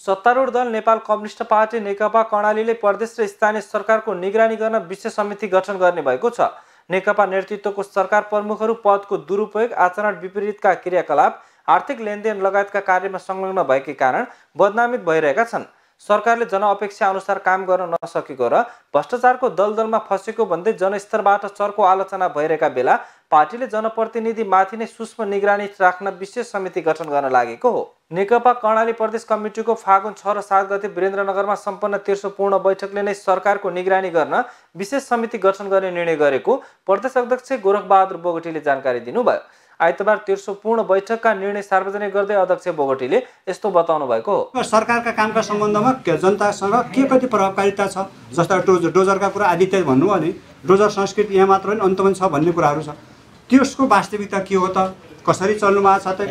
सत्तारूढ दल Nepal communist party Nekapa कर्णालीले प्रदेश र स्थानीय सरकारको निगरानी गर्न विशेष समिति गठन गर्ने भएको छ। नेकपा नेतृत्वको सरकार प्रमुखहरू पदको दुरुपयोग, आचरण विपरीतका क्रियाकलाप, आर्थिक लेनदेन लगायतका कार्यमा संलग्न भएकै कारण बदनामित भइरहेका छन्। सरकारले जनअपेक्षा अनुसार काम गर्न नसकेको र भ्रष्टाचारको दलदलमा फसेको भन्दै जनस्तरबाट चर्को आलोचना भइरहेका बेला पार्टीले जनप्रतिनिधि माथि नै सूक्ष्म निगरानी राख्न विशेष समिति गठन गर्न लागेको हो। नेकपा कर्णाली प्रदेश कमिटीको फागुन 6 र 7 गते वीरेन्द्रनगरमा सम्पन्न तेस्रो पूर्ण बैठकले नै सरकारको निगरानी गर्न विशेष समिति गठन गर्ने निर्णय गरेको प्रदेश अध्यक्ष गोरखबहादुर बोगटीले जानकारी दिनुभयो। आइतबार तेस्रो पूर्ण बैठकका निर्णय सार्वजनिक गर्दै अध्यक्ष बोगटीले यस्तो बताउनु भएको हो। सरकारका कामका सम्बन्धमा जनतासँग के कति प्रभावकारिता छ, जस्ता डोजरका कुरा आदित्य भन्नु भने डोजर संस्कृति यहाँ मात्र होइन अन्त पनि छ भन्ने कुराहरू छ। त्यसको वास्तविकता के हो त, कसरी चल्नु भएको छ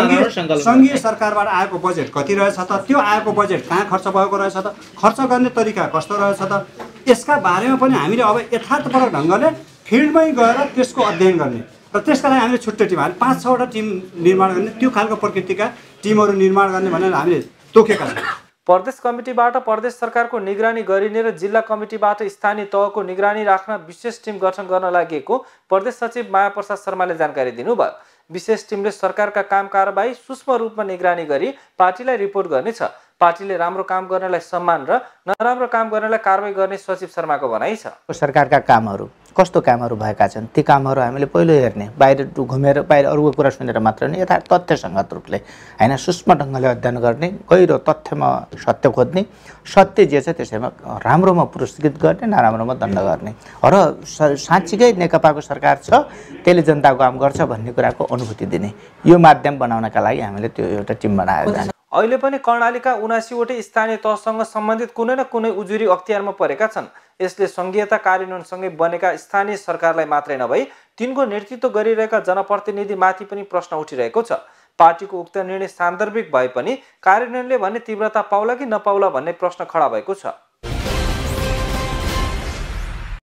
त, सङ्घीय सरकारबाट आएको बजेट कति रहेछ त, त्यो आएको बजेट कहाँ खर्च भएको रहेछ त, खर्च गर्ने तरिका कस्तो रहेछ त, यसका बारेमा पनि हामीले अब यथार्थपरक ढङ्गले फिल्डमै गएर त्यसको अध्ययन गर्ने र त्यसका लागि हामीले छुट्टै टिम, हामीले 5-6वटा टिम निर्माण गर्ने, त्यो खालको प्रकृतिका टिमहरू निर्माण गर्ने भनेर हामीले तोकेका छौँ। प्रदेश कमिटीबाट प्रदेश सरकारको निगरानी गरिने र जिल्ला कमिटीबाट स्थानीय तहको निगरानी राख्न विशेष टिम गठन गर्न लागि प्रदेश सचिव माया प्रसाद शर्माले जानकारी दिनुभयो। विशेष टिमले सरकारका काम कारबाही सूक्ष्म रूपमा निगरानी गरी पार्टीलाई रिपोर्ट गर्नेछ। पार्टीले राम्रो काम गर्नेलाई सम्मान र नराम्रो काम गर्नेलाई कारबाही गर्ने सचिव शर्माको भनाइ छ। सरकारका कामहरू कस्तो कामहरू भएका छन् ती कामहरू हामीले पहिलो हेर्ने, बाहिर घुमेर बाहिर अरूको कुरा सुनेर मात्र नि यथार्थ तथ्यसङ्गत रूपले होइन सूक्ष्म ढङ्गले अध्ययन गर्ने, गहिरो तथ्यमा सत्य खोज्ने, सत्य जे छ त्यसैमा राम्रोमा पुरस्कृत गर्ने, नराम्रोमा दण्ड गर्ने र साँच्चीकै नेकपाको सरकार छ त्यसले जनताको काम गर्छ भन्ने कुराको अनुभूति दिने यो माध्यम बनाउनका लागि हामीले त्यो एउटा टिम बनाएको छ। अहिले पनि कर्णालीका 79वटै स्थानीय तहसँग सम्बन्धित कुनै न कुनै उजुरी अख्तियारमा परेका छन्। यसले सङ्घीयता कार्यान्वयनसँगै बनेका स्थानीय सरकारलाई मात्रै नभई तिनको नेतृत्व गरिरहेका जनप्रतिनिधि माथि पनि प्रश्न उठिरहेको छ। पार्टीको उक्त निर्णय सान्दर्भिक भए पनि कार्यान्वयनले भने तीव्रता पाउला कि नपाउला भन्ने प्रश्न खडा भएको छ।